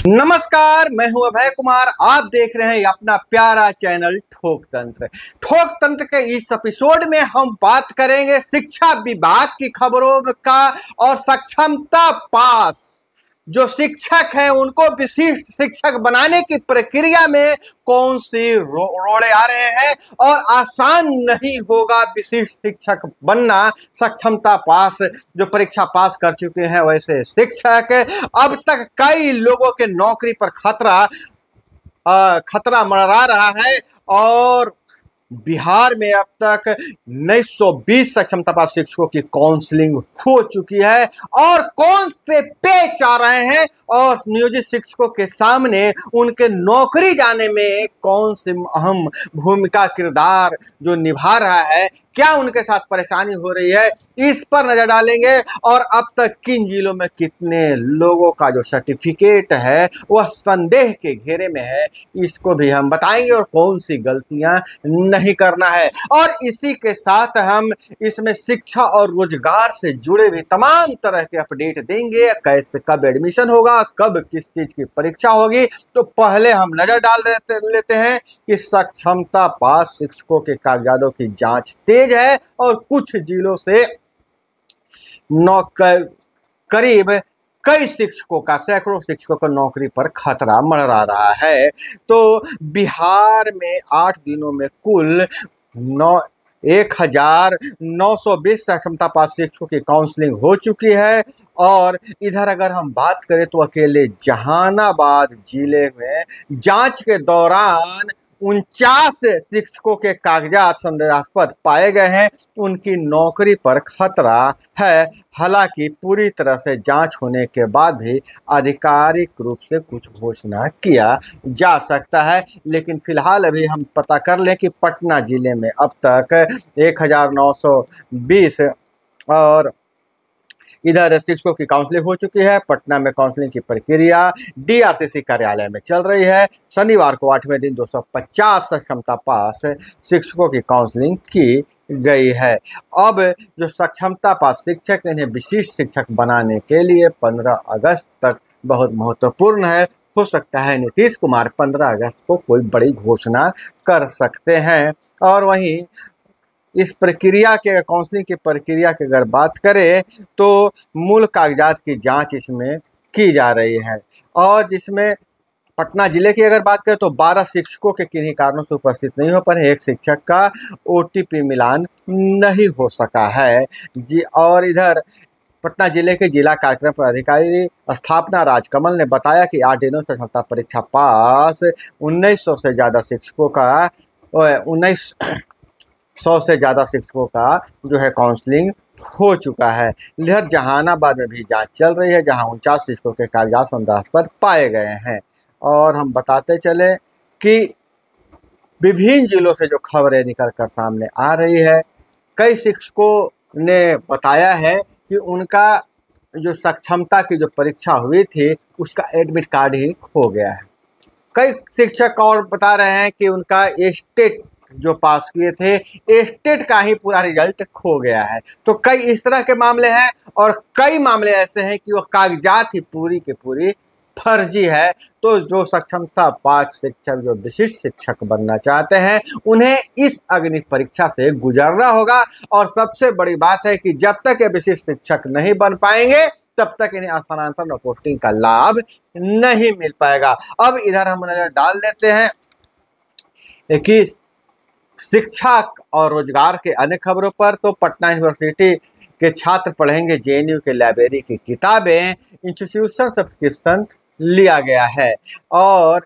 नमस्कार, मैं हूं अभय कुमार। आप देख रहे हैं अपना प्यारा चैनल ठोक तंत्र। ठोक तंत्र के इस एपिसोड में हम बात करेंगे शिक्षा विभाग की खबरों का और सक्षमता पास जो शिक्षक हैं उनको विशिष्ट शिक्षक बनाने की प्रक्रिया में कौन सी रोड़े आ रहे हैं और आसान नहीं होगा विशिष्ट शिक्षक बनना। सक्षमता पास जो परीक्षा पास कर चुके हैं वैसे शिक्षक अब तक कई लोगों के नौकरी पर खतरा मंडरा रहा है और बिहार में अब तक 1920 सक्षमता पास शिक्षकों की काउंसलिंग हो चुकी है और कौन से पेच आ रहे हैं और नियोजित शिक्षकों के सामने उनके नौकरी जाने में कौन सी अहम भूमिका किरदार जो निभा रहा है, क्या उनके साथ परेशानी हो रही है, इस पर नजर डालेंगे। और अब तक किन जिलों में कितने लोगों का जो सर्टिफिकेट है वह संदेह के घेरे में है, इसको भी हम बताएंगे और कौन सी गलतियां नहीं करना है। और इसी के साथ हम इसमें शिक्षा और रोजगार से जुड़े भी तमाम तरह के अपडेट देंगे, कैसे कब एडमिशन होगा, कब किस चीज की परीक्षा होगी। तो पहले हम नजर डाल लेते हैं कि सक्षमता पास शिक्षकों के कागजातों की जांच तेज है और कुछ जिलों से करीब कई शिक्षकों का, सैकड़ों शिक्षकों को नौकरी पर खतरा मंडरा रहा है। तो बिहार में 8 दिनों में कुल 1920 सक्षमता पास शिक्षकों की काउंसलिंग हो चुकी है। और इधर अगर हम बात करें तो अकेले जहानाबाद जिले में जांच के दौरान 49 शिक्षकों के कागजात संदेहास्पद पाए गए हैं, उनकी नौकरी पर खतरा है। हालांकि पूरी तरह से जांच होने के बाद भी आधिकारिक रूप से कुछ घोषणा किया जा सकता है, लेकिन फिलहाल अभी हम पता कर लें कि पटना जिले में अब तक 1920 और इधर शिक्षकों की काउंसलिंग हो चुकी है। पटना में काउंसलिंग की प्रक्रिया डीआरसीसी कार्यालय में चल रही है। शनिवार को 8वें दिन 250 सक्षमता पास शिक्षकों की काउंसलिंग की गई है। अब जो सक्षमता पास शिक्षक, इन्हें विशिष्ट शिक्षक बनाने के लिए 15 अगस्त तक बहुत महत्वपूर्ण है। हो सकता है नीतीश कुमार 15 अगस्त को कोई बड़ी घोषणा कर सकते हैं। और वहीं इस प्रक्रिया के, काउंसलिंग की प्रक्रिया की अगर बात करें तो मूल कागजात की जांच इसमें की जा रही है। और जिसमें पटना जिले की अगर बात करें तो 12 शिक्षकों के किन्हीं कारणों से उपस्थित नहीं हो पाए, एक शिक्षक का ओटीपी मिलान नहीं हो सका है जी। और इधर पटना जिले के जिला कार्यक्रम पदाधिकारी स्थापना राजकमल ने बताया कि 8 दिनों से सक्षमता परीक्षा पास 1900 से ज़्यादा शिक्षकों का 1900 से ज़्यादा शिक्षकों का जो है काउंसलिंग हो चुका है। इधर जहानाबाद में भी जांच चल रही है, जहां 49 शिक्षकों के कागजात संदेहास्पद पाए गए हैं। और हम बताते चले कि विभिन्न जिलों से जो खबरें निकल कर सामने आ रही है, कई शिक्षकों ने बताया है कि उनका जो सक्षमता की जो परीक्षा हुई थी उसका एडमिट कार्ड ही खो गया है। कई शिक्षक और बता रहे हैं कि उनका स्टेट जो पास किए थे, स्टेट का ही पूरा रिजल्ट खो गया है। तो कई इस तरह के मामले हैं और कई मामले ऐसे हैं कि वो कागजात ही पूरी की पूरी फर्जी है। तो जो सक्षमता पास शिक्षक, जो विशिष्ट शिक्षक बनना चाहते हैं, उन्हें इस अग्नि परीक्षा से गुजरना होगा। और सबसे बड़ी बात है कि जब तक ये विशिष्ट शिक्षक नहीं बन पाएंगे तब तक इन्हें स्थानांतरण और पोस्टिंग का लाभ नहीं मिल पाएगा। अब इधर हम नजर डाल देते हैं कि शिक्षा और रोजगार के अन्य खबरों पर। तो पटना यूनिवर्सिटी के छात्र पढ़ेंगे जेएनयू के लाइब्रेरी की किताबें, इंस्टीट्यूशन सब्सक्रिप्शन लिया गया है। और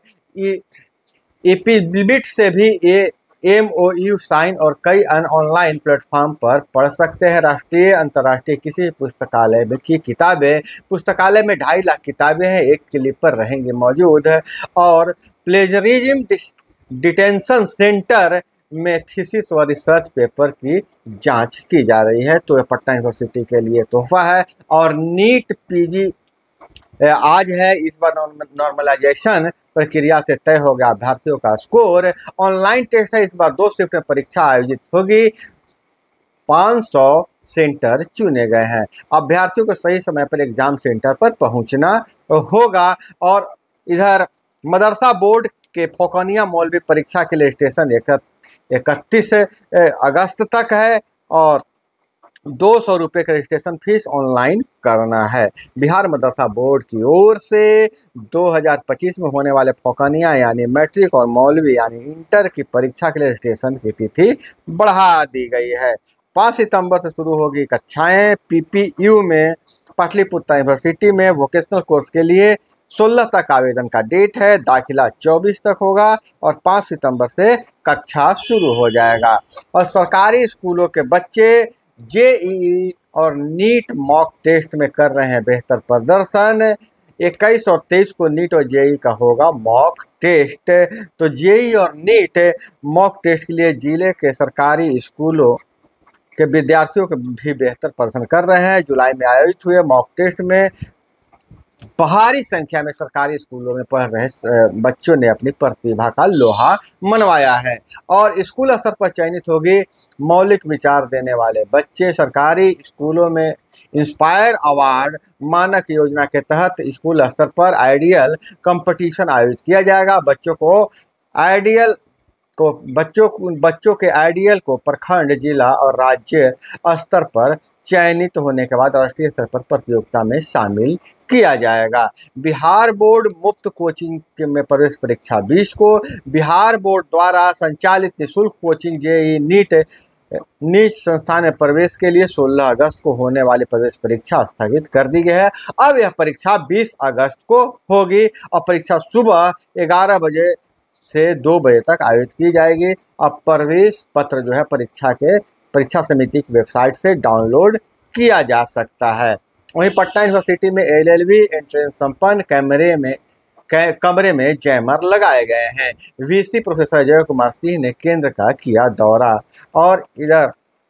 ईपीबिट से भी MOU साइन और कई अन्य ऑनलाइन प्लेटफॉर्म पर पढ़ सकते हैं। राष्ट्रीय अंतर्राष्ट्रीय किसी पुस्तकालय की किताबें, पुस्तकालय में 2.5 लाख किताबें हैं, एक क्लिप पर रहेंगे मौजूद। और प्लेजरिज्म डिटेंशन सेंटर में थीसिस और रिसर्च पेपर की जांच की जा रही है। तो पटना यूनिवर्सिटी के लिए तोहफा है। और नीट पीजी आज है, इस बार नॉर्मलाइजेशन प्रक्रिया से तय हो गया अभ्यर्थियों का स्कोर। ऑनलाइन टेस्ट है, इस बार 2 शिफ्ट में परीक्षा आयोजित होगी, 500 सेंटर चुने गए हैं। अभ्यर्थियों को सही समय पर एग्जाम सेंटर पर पहुंचना होगा। और इधर मदरसा बोर्ड के फोकनिया मौलवी परीक्षा के लिए स्टेशन 31 अगस्त तक है और 200 रुपये का रजिस्ट्रेशन फीस ऑनलाइन करना है। बिहार मदरसा बोर्ड की ओर से 2025 में होने वाले फोकनिया यानी मैट्रिक और मौलवी यानी इंटर की परीक्षा के लिए रजिस्ट्रेशन की तिथि बढ़ा दी गई है। 5 सितंबर से शुरू होगी कक्षाएं। पीपीयू में पाटलिपुत्र यूनिवर्सिटी में वोकेशनल कोर्स के लिए 16 तक आवेदन का डेट है। दाखिला 24 तक होगा और 5 सितंबर से कक्षा शुरू हो जाएगा। और सरकारी स्कूलों के बच्चे जेईई और नीट मॉक टेस्ट में कर रहे हैं बेहतर प्रदर्शन। 21 और 23 को नीट और जेईई का होगा मॉक टेस्ट। तो जेईई और नीट मॉक टेस्ट के लिए जिले के सरकारी स्कूलों के विद्यार्थियों के भी बेहतर प्रदर्शन कर रहे हैं। जुलाई में आयोजित हुए मॉक टेस्ट में भारी संख्या में सरकारी स्कूलों में पढ़ रहे बच्चों ने अपनी प्रतिभा का लोहा मनवाया है और स्कूल स्तर पर चयनित होगी मौलिक विचार देने वाले बच्चे। सरकारी स्कूलों में इंस्पायर अवार्ड मानक योजना के तहत स्कूल स्तर पर आइडियल कंपटीशन आयोजित किया जाएगा। बच्चों के आइडियल को प्रखंड, जिला और राज्य स्तर पर चयनित होने के बाद राष्ट्रीय स्तर पर प्रतियोगिता में शामिल किया जाएगा। बिहार बोर्ड मुफ्त कोचिंग में प्रवेश परीक्षा 20 को। बिहार बोर्ड द्वारा संचालित निःशुल्क कोचिंग जेईई नीट संस्थान में प्रवेश के लिए 16 अगस्त को होने वाली प्रवेश परीक्षा स्थगित कर दी गई है। अब यह परीक्षा 20 अगस्त को होगी और परीक्षा सुबह 11 बजे से 2 बजे तक आयोजित की जाएगी। अब प्रवेश पत्र जो है परीक्षा समिति की वेबसाइट से डाउनलोड किया जा सकता है। वहीं पटना यूनिवर्सिटी में एलएलबी एंट्रेंस संपन्न कमरे में जैमर लगाए गए हैं। वीसी प्रोफेसर अजय कुमार सिंह ने केंद्र का किया दौरा और इधर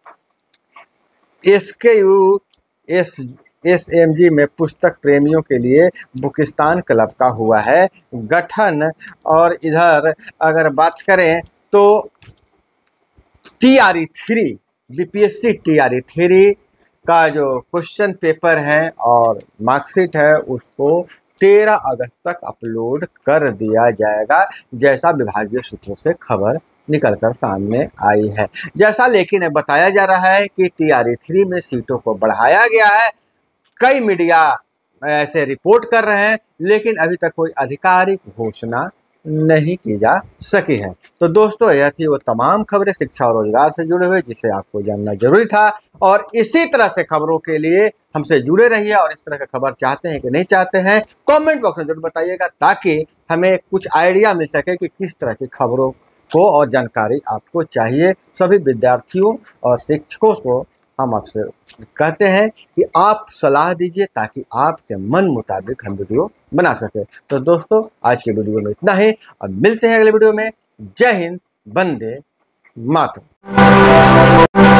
एसएमजी में पुस्तक प्रेमियों के लिए बुकिस्तान क्लब का हुआ है गठन। और इधर अगर बात करें तो TRE 3 बीपीएससी TRE 3 का जो क्वेश्चन पेपर है और मार्कशीट है उसको 13 अगस्त तक अपलोड कर दिया जाएगा, जैसा विभागीय सूत्रों से खबर निकलकर सामने आई है। जैसा लेकिन बताया जा रहा है कि TRE 3 में सीटों को बढ़ाया गया है। कई मीडिया ऐसे रिपोर्ट कर रहे हैं लेकिन अभी तक कोई आधिकारिक घोषणा नहीं की जा सकी है। तो दोस्तों यह थी वो तमाम खबरें शिक्षा और रोजगार से जुड़े हुए जिसे आपको जानना जरूरी था। और इसी तरह से खबरों के लिए हमसे जुड़े रहिए और इस तरह का खबर चाहते हैं कि नहीं चाहते हैं कमेंट बॉक्स में जरूर बताइएगा ताकि हमें कुछ आइडिया मिल सके कि किस तरह की खबरों को और जानकारी आपको चाहिए। सभी विद्यार्थियों और शिक्षकों को हम आपसे कहते हैं कि आप सलाह दीजिए ताकि आपके मन मुताबिक हम वीडियो बना सके। तो दोस्तों आज के वीडियो में इतना ही, अब मिलते हैं अगले वीडियो में। जय हिंद, वंदे मातरम।